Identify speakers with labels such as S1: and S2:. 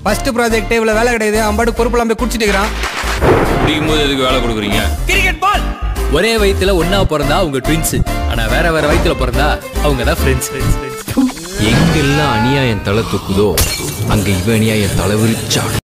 S1: First project இவ்வளவு வேலை கிடையாது, அம்பாடு பொறுப்பெல்லாம் போய் குடிச்சிட்டு இருக்கிறான்.
S2: குடிக்கும்போது எதுக்கு வேலை கொடுக்குறீங்க?
S1: Cricket ball.
S3: ஒரே வயித்துல ஒன்னா பிறந்தா அவங்க ட்வின்ஸ், ஆனா வேற வேற வயித்துல பிறந்தா அவங்க தான் ஃப்ரெண்ட்ஸ்.
S4: எங்கெல்லாம் அநியாயம் தலை தூக்குதோ அங்க இவ அநியாயம் தலை விரிச்சா